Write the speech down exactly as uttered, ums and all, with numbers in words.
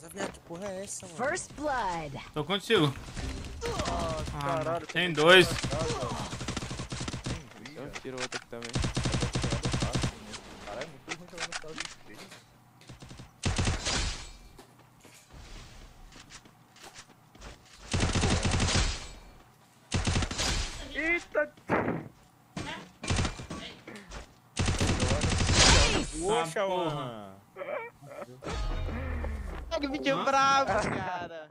Viado, que porra é essa, mano? First blood. Tô contigo. Ah, caralho. Ah, tem dois. Eu tiro outro aqui também. Caralho, é muito ruim jogando no caso de três. Eita! Poxa, mano! Que vídeo bravo, cara!